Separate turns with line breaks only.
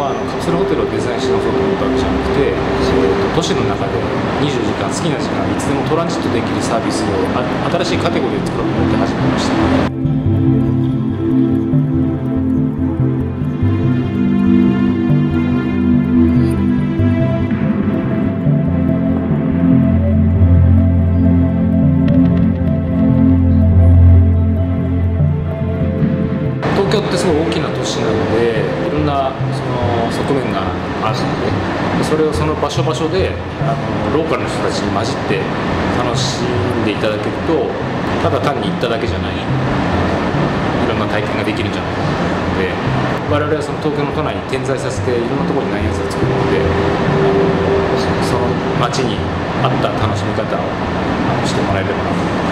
はカプセルホテルをデザインし直そうと思ったわけじゃなくて、都市の中で24時間好きな時間いつでもトランジットできるサービスを新しいカテゴリーを作ろうと思って始めました。東京ってすごい大きな都市なので、いろんなその側面があるので、それをその場所場所でローカルの人たちに混じって楽しんでいただけると、ただ単に行っただけじゃないいろんな体験ができるんじゃないかなと思うので、我々はその東京の都内に点在させていろんなところに内野図を作るので、その街に合った楽しみ方をしてもらえればなと思います。